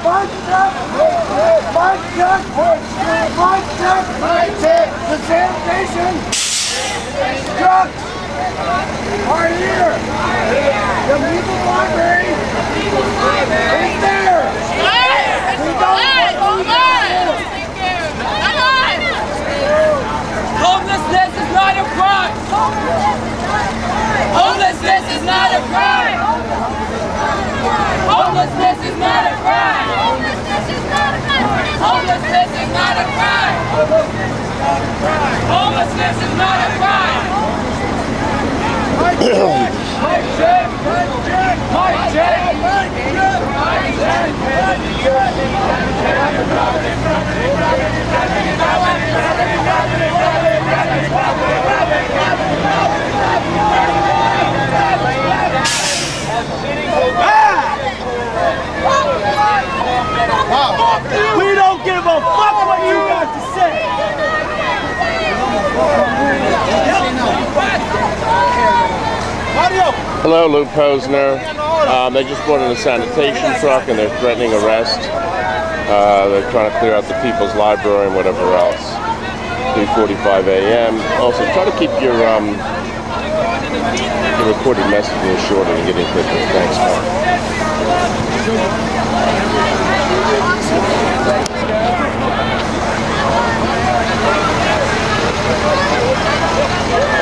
The sanitation trucks are here. The People's Library is there. Homelessness is not a crime. Homelessness is not a crime. Homelessness is not a crime. Homelessness is not a crime. Homelessness is not a crime. Mike check. Mike check. We don't give a fuck what you got to say. Hello, Lou Posner. They just brought in a sanitation truck and they're threatening arrest. They're trying to clear out the People's Library and whatever else. 3:45 a.m. Also, try to keep your recorded messages shorter and getting quicker. Thanks, Mark.